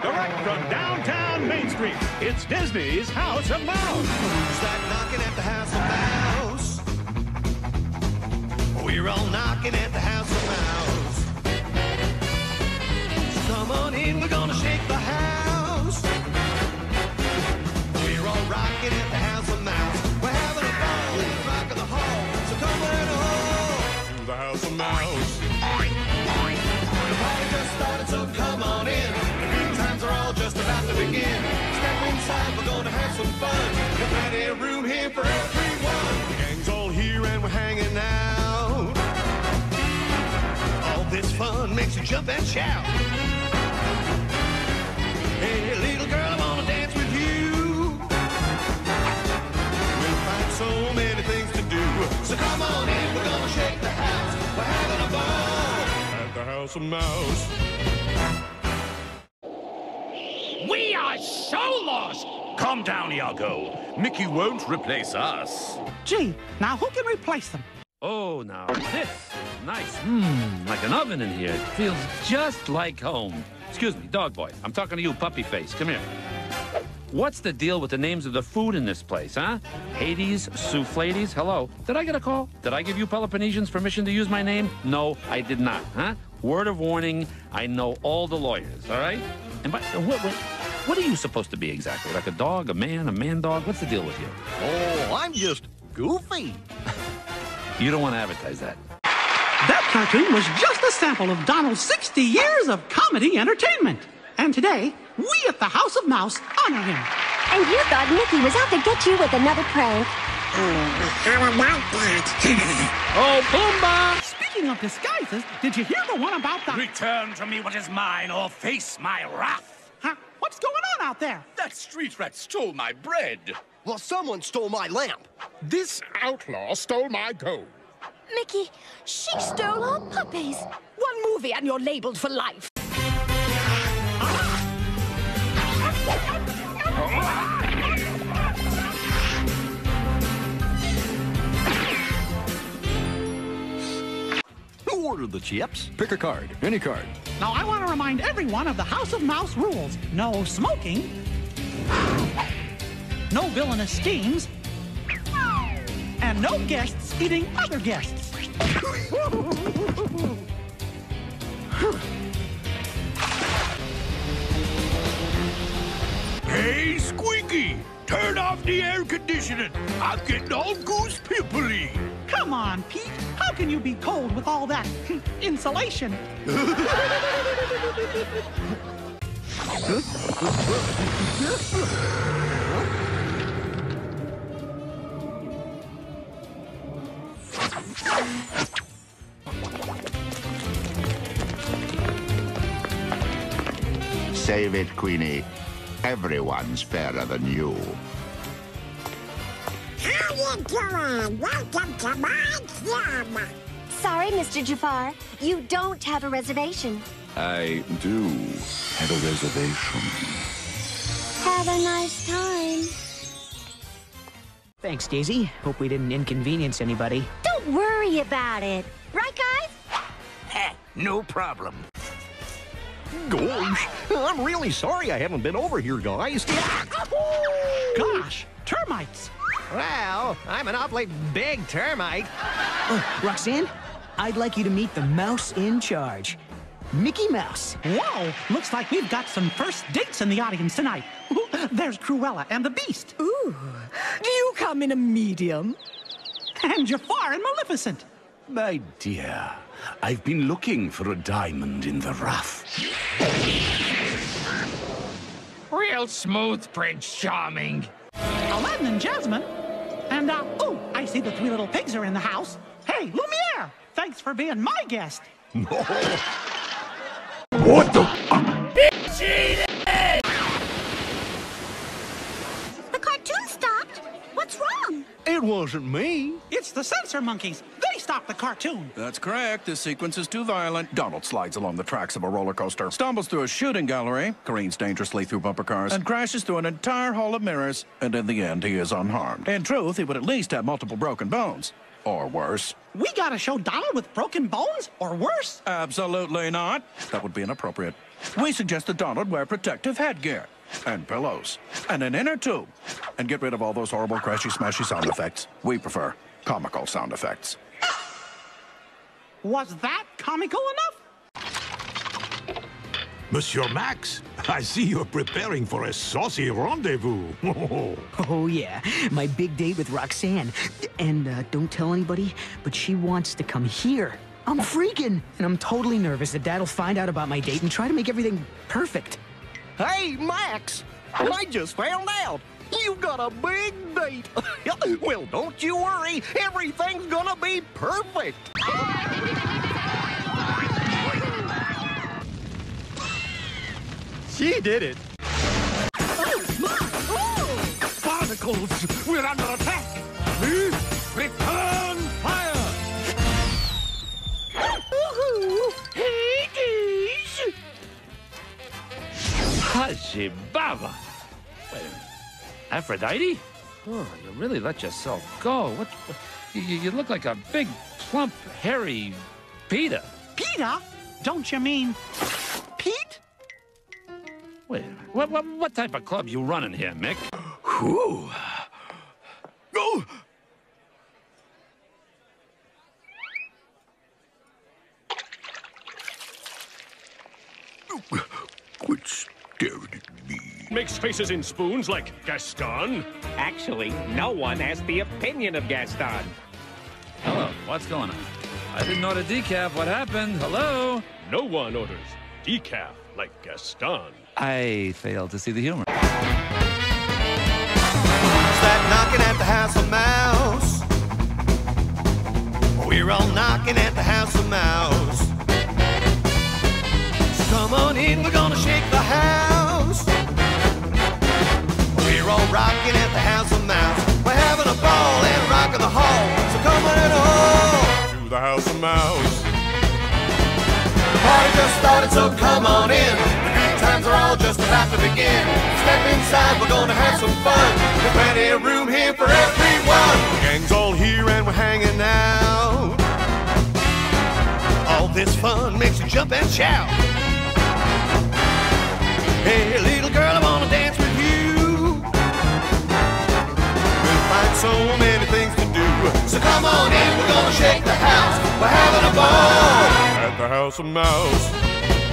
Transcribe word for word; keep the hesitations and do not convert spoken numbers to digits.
direct from downtown Main Street. It's Disney's House of Mouse. Who's that knocking at the House of Mouse? We're all knocking at the House of Mouse. So come on in, we're gonna shake the house. We're all rocking at the House of Mouse. We're having a ball in the rock of the hall. So come on home To the House of Mouse. The party just started, so come on in. The good times are all just about to begin. Step inside, we're gonna have some fun. There's plenty of room here for everyone. The gang's all here and we're hanging out. All this fun makes you jump and shout. Hey, little girl, I wanna dance with you. We'll find so many things to do. So come on in, we're gonna shake the house. We're having a ball At the House of Mouse. We are so lost! Calm down, Iago. Mickey won't replace us. Gee, now who can replace them? Oh, now this. Nice. Mmm, like an oven in here. It feels just like home. Excuse me, dog boy. I'm talking to you, puppy face. Come here. What's the deal with the names of the food in this place, huh? Hades, Soufflades, hello. Did I get a call? Did I give you Peloponnesians permission to use my name? No, I did not, huh? Word of warning, I know all the lawyers, all right? And by, what, what, what are you supposed to be exactly? Like a dog, a man, a man dog? What's the deal with you? Oh, I'm just goofy. You don't want to advertise that. That cartoon was just a sample of Donald's sixty years of comedy entertainment. And today, we at the House of Mouse honor him. And you thought Mickey was out to get you with another prank. How about that? Oh, Pumbaa! Speaking of disguises, did you hear the one about the... Return to me what is mine or face my wrath. Huh? What's going on out there? That street rat stole my bread. Well, someone stole my lamp. This outlaw stole my gold. Mickey, she stole our puppies. One movie and you're labeled for life. Who ordered the chips? Pick a card. Any card. Now, I want to remind everyone of the House of Mouse rules. No smoking. No villainous schemes. And no guests eating other guests. Hey, Squeaky! Turn off the air conditioning. I'm getting all goose pimply. Come on, Pete. How can you be cold with all that insulation? Save it, Queenie. Everyone's fairer than you. How you doing? Welcome to my club. Sorry, Mister Jafar. You don't have a reservation. I do have a reservation. Have a nice time. Thanks, Daisy. Hope we didn't inconvenience anybody. Don't worry about it. Right, guys? Heh, no problem. Gosh, I'm really sorry I haven't been over here, guys. Gosh, termites. Well, I'm an awfully big termite. Oh, Roxanne, I'd like you to meet the mouse in charge. Mickey Mouse. Whoa, looks like we've got some first dates in the audience tonight. There's Cruella and the Beast. Ooh, do you come in a medium? And Jafar and Maleficent. My dear, I've been looking for a diamond in the rough. Real smooth, Prince Charming. Aladdin and Jasmine. And, uh, oh, I see the three little pigs are in the house. Hey, Lumiere, thanks for being my guest. What the? The cartoon stopped. What's wrong? It wasn't me. It's the censor monkeys. They stopped the cartoon. That's correct. This sequence is too violent. Donald slides along the tracks of a roller coaster, stumbles through a shooting gallery, careens dangerously through bumper cars, and crashes through an entire hall of mirrors. And in the end, he is unharmed. In truth, he would at least have multiple broken bones. Or worse. We gotta show Donald with broken bones, or worse? Absolutely not. That would be inappropriate. We suggest that Donald wear protective headgear and pillows and an inner tube and get rid of all those horrible crashy smashy sound effects. We prefer comical sound effects. Was that comical enough? Monsieur Max, I see you're preparing for a saucy rendezvous. Oh, yeah. My big date with Roxanne. And uh, don't tell anybody, but she wants to come here. I'm freaking, and I'm totally nervous that Dad'll find out about my date and try to make everything perfect. Hey, Max, I just found out. You've got a big date. Well, don't you worry. Everything's gonna be perfect. She did it. Barnacles, we're under attack. Please return fire. Hades! Haji Baba. Wait a minute. Aphrodite? Oh, you really let yourself go. What? what you, you look like a big, plump, hairy Peter. Peter? Don't you mean Pete? Wait a minute. What, what, what type of club you running here, Mick? Whew. Oh. Quit staring at me. Makes faces in spoons like Gaston. Actually, no one has the opinion of Gaston. Hello, what's going on? I didn't order decaf. What happened? Hello? No one orders decaf like Gaston. I failed to see the humor. Who's that knocking at the House of Mouse? We're all knocking at the House of Mouse. So come on in, we're gonna shake the house. We're all rocking at the House of Mouse. We're having a ball and rocking the hall. So come on all to the House of Mouse. The party just started, so come on in. The good times are all just about to begin. Step inside, we're gonna have some fun. There's plenty of room here for everyone. The gang's all here and we're hanging out. All this fun makes you jump and shout. Hey, little girl, I wanna dance with you. We'll find so many things to do. So come on in, we're gonna shake the house. We're having a ball at the House of Mouse.